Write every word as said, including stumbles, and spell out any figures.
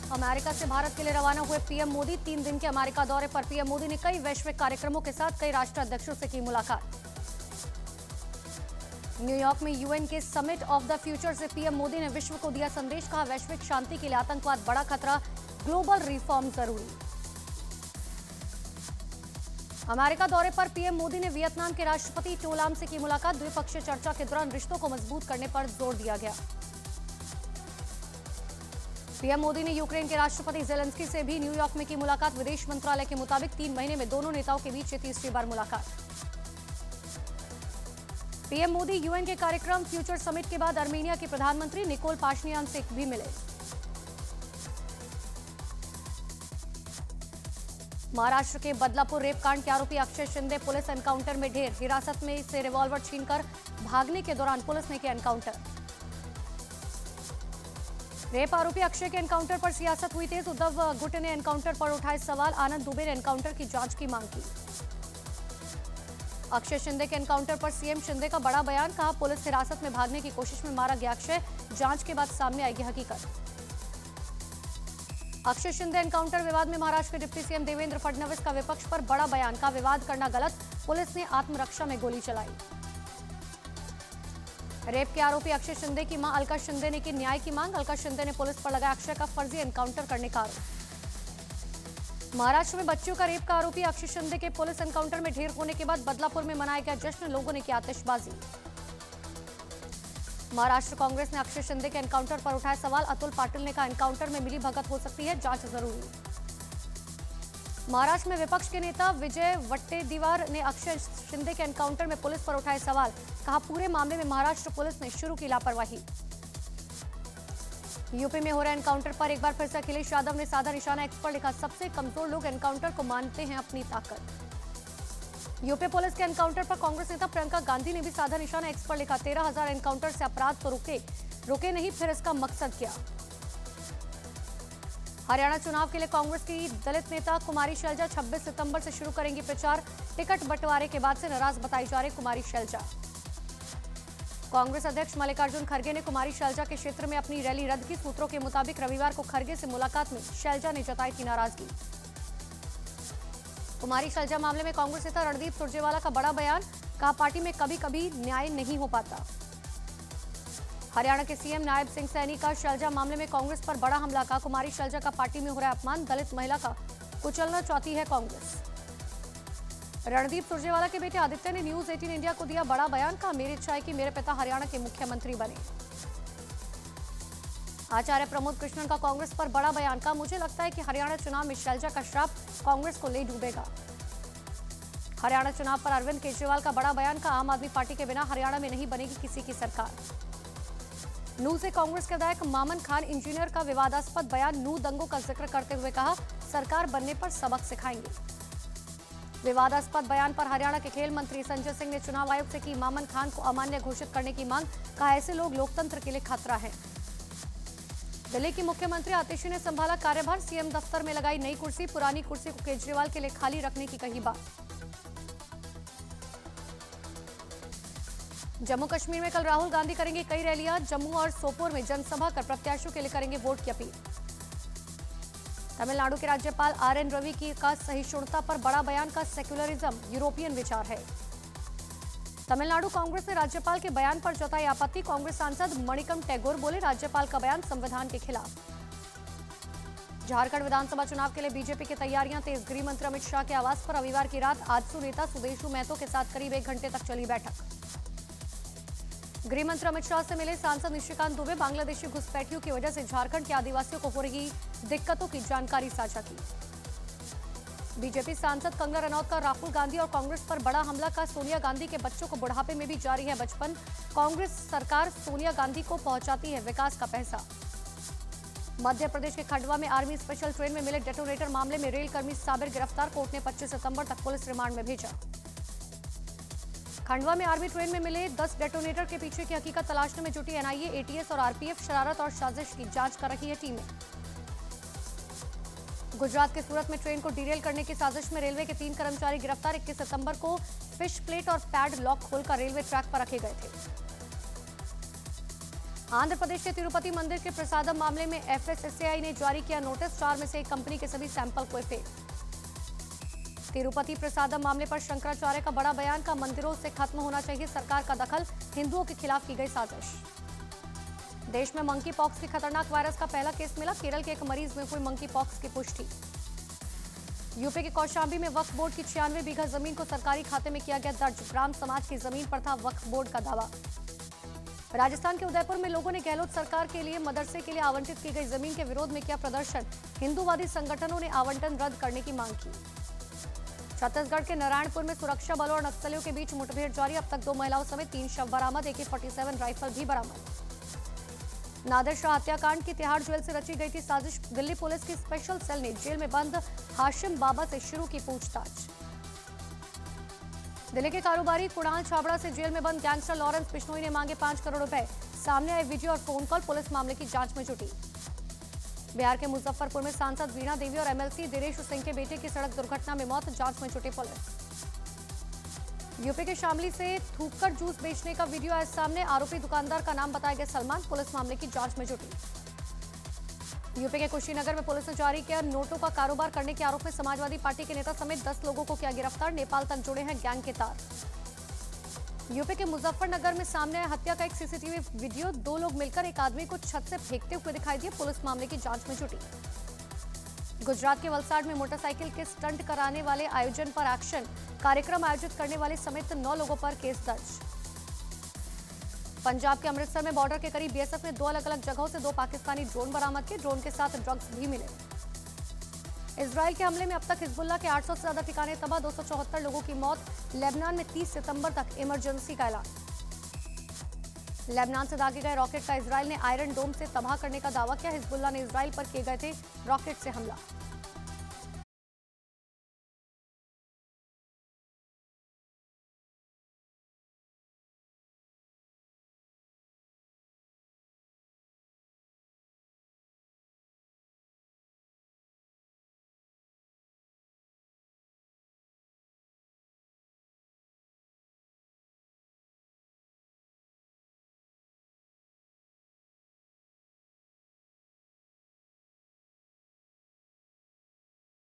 America से भारत के लिए रवाना हुए पीएम मोदी। तीन दिन के अमेरिका दौरे पर पीएम मोदी ने कई वैश्विक कार्यक्रमों के साथ कई राष्ट्राध्यक्षों से की मुलाकात। न्यूयॉर्क में यूएन के समिट ऑफ द फ्यूचर से पीएम मोदी ने विश्व को दिया संदेश, कहा वैश्विक शांति के लिए आतंकवाद बड़ा खतरा, ग्लोबल रिफॉर्म जरूरी। अमेरिका दौरे पर पीएम मोदी ने वियतनाम के राष्ट्रपति टो लाम से की मुलाकात। द्विपक्षीय चर्चा के दौरान रिश्तों को मजबूत करने पर जोर दिया गया। पीएम मोदी ने यूक्रेन के राष्ट्रपति जेलेंस्की से भी न्यूयॉर्क में की मुलाकात। विदेश मंत्रालय के मुताबिक तीन महीने में दोनों नेताओं के बीच ये तीसरी बार मुलाकात। पीएम मोदी यूएन के कार्यक्रम फ्यूचर समिट के बाद आर्मेनिया के प्रधानमंत्री निकोल पाशिनियान से भी मिले। महाराष्ट्र के बदलापुर रेप कांड के आरोपी अक्षय शिंदे पुलिस एनकाउंटर में ढेर। हिरासत में से रिवॉल्वर छीनकर भागने के दौरान पुलिस ने किया एनकाउंटर। रेप आरोपी अक्षय के एनकाउंटर पर सियासत हुई तेज। उद्धव गुट ने एनकाउंटर पर उठाए सवाल। आनंद दुबे ने एनकाउंटर की जांच की मांग की। अक्षय शिंदे के एनकाउंटर पर सीएम शिंदे का बड़ा बयान, कहा पुलिस हिरासत में भागने की कोशिश में मारा गया अक्षय, जांच के बाद सामने आएगी हकीकत। अक्षय शिंदे एनकाउंटर विवाद में महाराष्ट्र के डिप्टी सीएम देवेंद्र फडणवीस का विपक्ष पर बड़ा बयान, का विवाद करना गलत, पुलिस ने आत्मरक्षा में गोली चलाई। रेप के आरोपी अक्षय शिंदे की मां अलका शिंदे ने की न्याय की मांग। अलका शिंदे ने पुलिस पर लगाया अक्षय का फर्जी एनकाउंटर करने का आरोप। महाराष्ट्र में बच्चियों का रेप का आरोपी अक्षय शिंदे के पुलिस एनकाउंटर में ढेर होने के बाद बदलापुर में मनाया गया जश्न, लोगों ने की आतिशबाजी। महाराष्ट्र कांग्रेस ने अक्षय शिंदे के एनकाउंटर पर उठाए सवाल। अतुल पाटिल ने कहा एनकाउंटर में मिली भगत हो सकती है, जांच जरूरी। महाराष्ट्र में विपक्ष के नेता विजय वट्टेदीवार ने अक्षय शिंदे के एनकाउंटर में पुलिस पर उठाए सवाल, कहा पूरे मामले में महाराष्ट्र पुलिस ने शुरू की लापरवाही। यूपी में हो रहे एनकाउंटर पर एक बार फिर से अखिलेश यादव ने साधा निशाना, एक्स पर लिखा सबसे कमजोर लोग एनकाउंटर को मानते हैं अपनी ताकत। यूपी पुलिस के एनकाउंटर पर कांग्रेस नेता प्रियंका गांधी ने भी साधा निशाना, एक्स पर लिखा तेरह हजार एनकाउंटर से अपराध तो रुके रुके नहीं, फिर इसका मकसद क्या। हरियाणा चुनाव के लिए कांग्रेस की दलित नेता कुमारी शैलजा छब्बीस सितंबर से शुरू करेंगी प्रचार। टिकट बंटवारे के बाद से नाराज बताई जा रही कुमारी शैलजा। कांग्रेस अध्यक्ष मल्लिकार्जुन खड़गे ने कुमारी शैलजा के क्षेत्र में अपनी रैली रद्द की। सूत्रों के मुताबिक रविवार को खड़गे से मुलाकात में शैलजा ने जताई थी नाराजगी। कुमारी शैलजा मामले में कांग्रेस नेता रणदीप सुरजेवाला का बड़ा बयान, कहा पार्टी में कभी कभी न्याय नहीं हो पाता। हरियाणा के सीएम नायब सिंह सैनी का शैलजा मामले में कांग्रेस पर बड़ा हमला, कहा कुमारी शैलजा का पार्टी में हो रहा अपमान, दलित महिला का कुचलना चाहती है कांग्रेस। रणदीप सुरजेवाला के बेटे आदित्य ने न्यूज अठारह इंडिया को दिया बड़ा बयान, कहा मेरी इच्छा है कि मेरे पिता हरियाणा के मुख्यमंत्री बने। आचार्य प्रमोद कृष्णन का कांग्रेस पर बड़ा बयान, कहा मुझे लगता है कि हरियाणा चुनाव में शैलजा का श्राप कांग्रेस को ले डूबेगा। हरियाणा चुनाव पर अरविंद केजरीवाल का बड़ा बयान, का आम आदमी पार्टी के बिना हरियाणा में नहीं बनेगी किसी की सरकार। नू से कांग्रेस के विधायक मामन खान इंजीनियर का विवादास्पद बयान, नू दंगों का जिक्र करते हुए कहा सरकार बनने पर सबक सिखाएंगे। विवादास्पद बयान पर हरियाणा के खेल मंत्री संजय सिंह ने चुनाव आयोग से की मामन खान को अमान्य घोषित करने की मांग, कहा ऐसे लोग लोकतंत्र के लिए खतरा है। दिल्ली की मुख्यमंत्री आतिशी ने संभाला कार्यभार, सीएम दफ्तर में लगाई नई कुर्सी, पुरानी कुर्सी को केजरीवाल के लिए खाली रखने की कही बात। जम्मू कश्मीर में कल राहुल गांधी करेंगे कई रैलियां। जम्मू और सोपोर में जनसभा कर प्रत्याशियों के लिए करेंगे वोट की अपील। तमिलनाडु के राज्यपाल आर एन रवि की का सहिष्णुता पर बड़ा बयान, का सेक्युलरिज्म यूरोपियन विचार है। तमिलनाडु कांग्रेस ने राज्यपाल के बयान पर जताई आपत्ति। कांग्रेस सांसद मणिकम टैगोर बोले राज्यपाल का बयान संविधान के खिलाफ। झारखंड विधानसभा चुनाव के लिए बीजेपी की तैयारियां तेज। गृह मंत्री अमित शाह के आवास पर रविवार की रात आजसू नेता सुदेशु महतो के साथ करीब एक घंटे तक चली बैठक। गृह मंत्री अमित शाह से मिले सांसद निशिकांत दुबे, बांग्लादेशी घुसपैठियों की वजह से झारखंड के आदिवासियों को हो रही दिक्कतों की जानकारी साझा की। बीजेपी सांसद कंगना रनौत का राहुल गांधी और कांग्रेस पर बड़ा हमला, का सोनिया गांधी के बच्चों को बुढ़ापे में भी जारी है बचपन। कांग्रेस सरकार सोनिया गांधी को पहुंचाती है विकास का पैसा। मध्य प्रदेश के खंडवा में आर्मी स्पेशल ट्रेन में मिले डेटोनेटर मामले में रेल कर्मी साबिर गिरफ्तार, कोर्ट ने पच्चीस सितंबर तक पुलिस रिमांड में भेजा। खंडवा में आर्मी ट्रेन में मिले दस डेटोनेटर के पीछे की हकीकत तलाशने में जुटी एनआईए, एटीएस और आरपीएफ। शरारत और साजिश की जांच कर रही है टीमें। गुजरात के सूरत में ट्रेन को डीरेल करने की साजिश में रेलवे के तीन कर्मचारी गिरफ्तार। इक्कीस सितंबर को फिश प्लेट और पैड लॉक खोलकर रेलवे ट्रैक पर रखे गए थे। आंध्र प्रदेश के तिरुपति मंदिर के प्रसादम मामले में एफएसएसएआई ने जारी किया नोटिस। चार में से एक कंपनी के सभी सैंपल हुए फेल। तिरुपति प्रसादम मामले पर शंकराचार्य का बड़ा बयान का मंदिरों से खत्म होना चाहिए सरकार का दखल, हिंदुओं के खिलाफ की गई साजिश। देश में मंकी पॉक्स के खतरनाक वायरस का पहला केस मिला। केरल के एक मरीज में हुई मंकी पॉक्स की पुष्टि। यूपी के कौशाम्बी में वक्फ बोर्ड की छियानवे बीघा जमीन को सरकारी खाते में किया गया दर्ज। ग्राम समाज की जमीन पर था वक्फ बोर्ड का दावा। राजस्थान के उदयपुर में लोगों ने गहलोत सरकार के लिए मदरसे के लिए आवंटित की गई जमीन के विरोध में किया प्रदर्शन। हिंदूवादी संगठनों ने आवंटन रद्द करने की मांग की। छत्तीसगढ़ के नारायणपुर में सुरक्षा बलों और नक्सलियों के बीच मुठभेड़ जारी। अब तक दो महिलाओं समेत तीन शव बरामद। ए के फोर्टी सेवन राइफल भी बरामद। नादिर शाह हत्याकांड की तिहाड़ जेल से रची गई थी साजिश। दिल्ली पुलिस की स्पेशल सेल ने जेल में बंद हाशिम बाबा से शुरू की पूछताछ। दिल्ली के कारोबारी कुणाल छाबड़ा से जेल में बंद गैंगस्टर लॉरेंस बिश्नोई ने मांगे पांच करोड़ रुपए। सामने आए वीडियो और फोन कॉल। पुलिस मामले की जांच में जुटी। बिहार के मुजफ्फरपुर में सांसद वीणा देवी और एमएलसी दिनेश सिंह के बेटे की सड़क दुर्घटना में मौत। जांच में जुटी पुलिस। यूपी के शामली से थूककर जूस बेचने का वीडियो आया सामने। आरोपी दुकानदार का नाम बताया गया सलमान। पुलिस मामले की जांच में जुटी। यूपी के कुशीनगर में पुलिस ने जारी किया नोटों का कारोबार करने के आरोप में समाजवादी पार्टी के नेता समेत दस लोगों को किया गिरफ्तार। नेपाल तक जुड़े हैं गैंग के तार। यूपी के मुजफ्फरनगर में सामने आया हत्या का एक सीसीटीवी वीडियो। दो लोग मिलकर एक आदमी को छत से फेंकते हुए दिखाई दिए। पुलिस मामले की जांच में जुटी। गुजरात के वलसाड में मोटरसाइकिल के स्टंट कराने वाले आयोजन पर एक्शन। कार्यक्रम आयोजित करने वाले समेत नौ लोगों पर केस दर्ज। पंजाब के अमृतसर में बॉर्डर के करीब बीएसएफ ने दो अलग अलग जगहों से दो पाकिस्तानी ड्रोन बरामद किए। ड्रोन के साथ ड्रग्स भी मिले। इजराइल के हमले में अब तक हिजबुल्लाह के आठ सौ से ज्यादा ठिकाने तबाह। दो सौ चौहत्तर लोगों की मौत। लेबनान में तीस सितंबर तक इमरजेंसी का ऐलान। लेबनान से दागे गए रॉकेट का इजराइल ने आयरन डोम से तबाह करने का दावा किया। हिजबुल्लाह ने इजराइल पर किए गए थे रॉकेट से हमला।